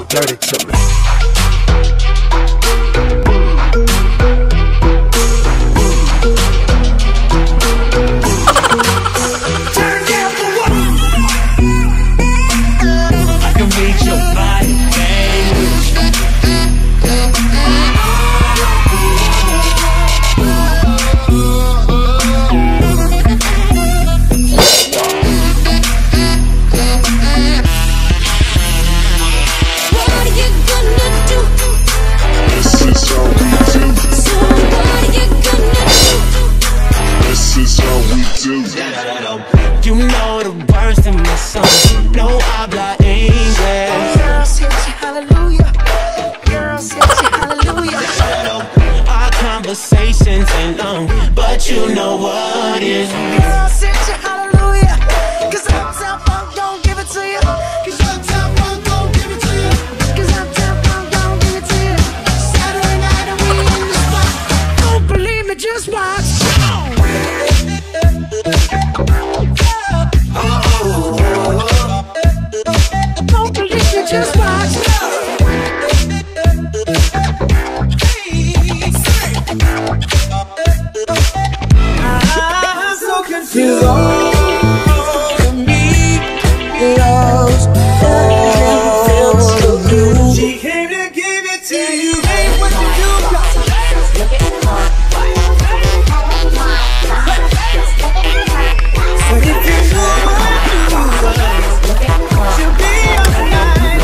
dirty to me. You know the words in my song. No habla English. Girls hit you, hallelujah. Girls hit you, hallelujah. Our conversations ain't long, but you know what is. Girls hit you, hallelujah. 'Cause Uptown Funk don't give it to you. 'Cause Uptown Funk don't give it to you. 'Cause Uptown Funk don't give it to you. Saturday night and we in the spot. Don't believe me, just watch. Don't believe me, just watch. I'm so confused. She came to give it to you. Hey, what you do? But if you know what you want, she'll be your night.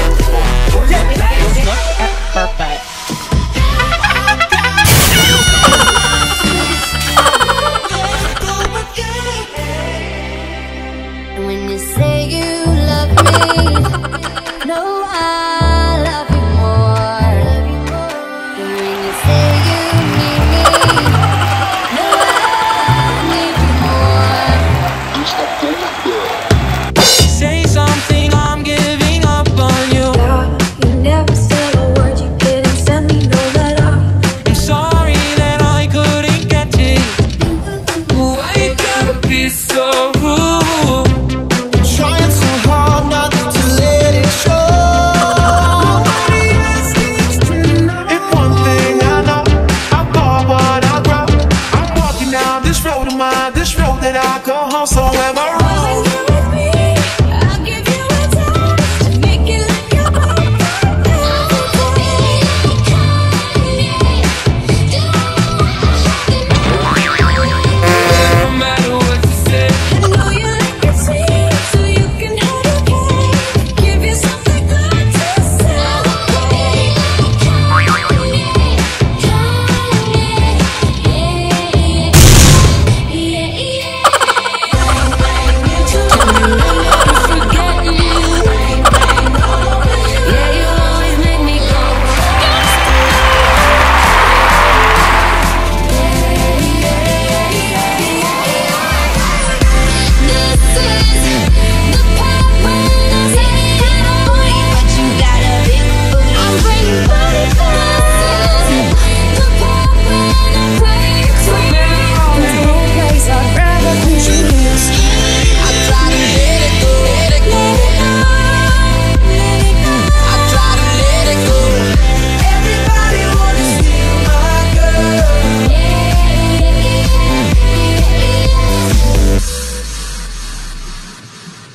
Perfect. When you say you love me, no, I love you more. When you say you need me, no, I need you more. Say something, I'm giving up on you. You never said a word, you didn't send me no letter. I'm sorry that I couldn't get to you. Why you gotta be so rude? Trying so hard not to let it show. If one thing I know, I fall but I grow. I'm walking down this road of mine, this road that I call home. So am I wrong?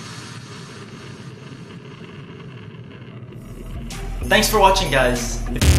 Thanks for watching, guys.